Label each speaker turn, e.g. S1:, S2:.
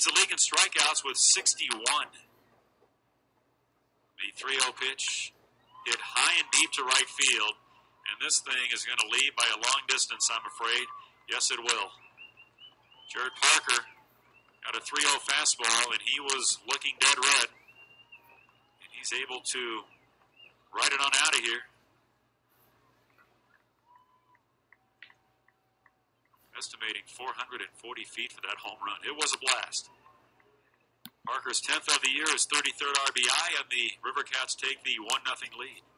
S1: Leads the league in strikeouts with 61. The 3-0 pitch hit high and deep to right field. And this thing is going to lead by a long distance, I'm afraid. Yes, it will. Jared Parker got a 3-0 fastball, and he was looking dead red. And he's able to ride it on out of here. Estimating 440 feet for that home run. It was a blast. Parker's 10th of the year, his 33rd RBI, and the River Cats take the 1-0 lead.